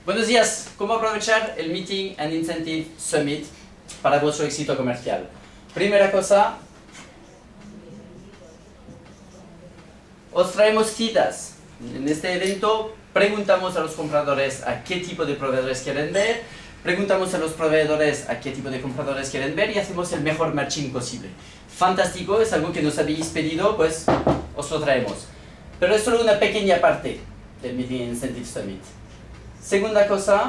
Buenos días, ¿cómo aprovechar el Meeting and Incentive Summit para vuestro éxito comercial? Primera cosa, os traemos citas. En este evento preguntamos a los compradores a qué tipo de proveedores quieren ver, preguntamos a los proveedores a qué tipo de compradores quieren ver y hacemos el mejor matching posible. Fantástico, es algo que nos habéis pedido, pues os lo traemos. Pero es solo una pequeña parte del Meeting and Incentive Summit. Segunda cosa,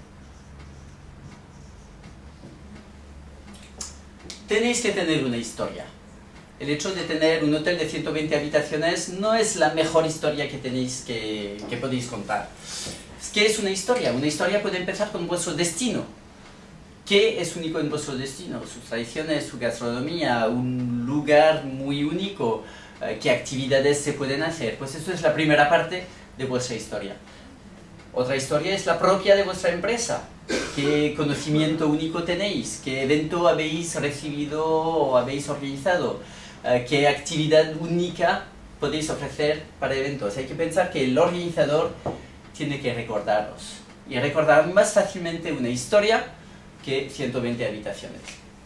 tenéis que tener una historia. El hecho de tener un hotel de 120 habitaciones no es la mejor historia que podéis contar. ¿Qué es una historia? Una historia puede empezar con vuestro destino. ¿Qué es único en vuestro destino? Sus tradiciones, su gastronomía, un lugar muy único, qué actividades se pueden hacer. Pues eso es la primera parte de vuestra historia. Otra historia es la propia de vuestra empresa. ¿Qué conocimiento único tenéis? ¿Qué evento habéis recibido o habéis organizado? ¿Qué actividad única podéis ofrecer para eventos? Hay que pensar que el organizador tiene que recordaros. Y recordar más fácilmente una historia que 120 habitaciones.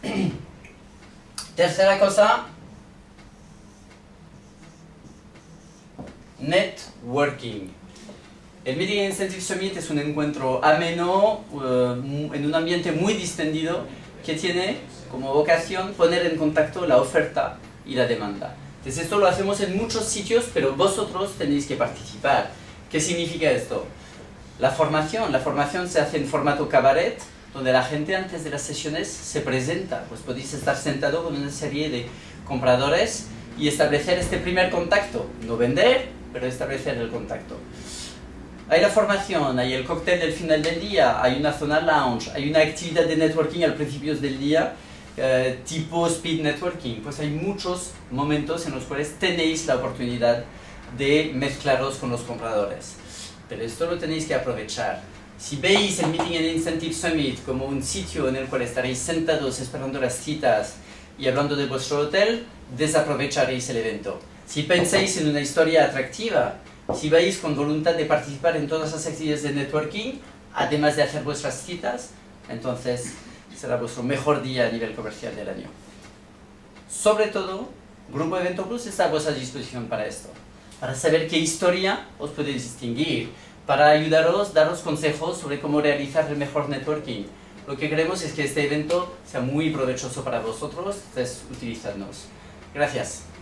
Tercera cosa, networking. El Meeting and Incentive Summit es un encuentro ameno, en un ambiente muy distendido, que tiene como vocación poner en contacto la oferta y la demanda. Entonces esto lo hacemos en muchos sitios, pero vosotros tenéis que participar. ¿Qué significa esto? La formación se hace en formato cabaret, donde la gente antes de las sesiones se presenta. Pues podéis estar sentado con una serie de compradores y establecer este primer contacto. No vender, pero establecer el contacto. Hay la formación, hay el cóctel del final del día, hay una zona lounge, hay una actividad de networking al principio del día, tipo speed networking. Pues hay muchos momentos en los cuales tenéis la oportunidad de mezclaros con los compradores. Pero esto lo tenéis que aprovechar. Si veis el Meeting and Incentive Summit como un sitio en el cual estaréis sentados esperando las citas y hablando de vuestro hotel, desaprovecharéis el evento. Si pensáis en una historia atractiva, si vais con voluntad de participar en todas las actividades de networking, además de hacer vuestras citas, entonces será vuestro mejor día a nivel comercial del año. Sobre todo, Grupo Evento Plus está a vuestra disposición para esto, para saber qué historia os puede distinguir, para ayudaros, daros consejos sobre cómo realizar el mejor networking. Lo que queremos es que este evento sea muy provechoso para vosotros, entonces utilizadnos. Gracias.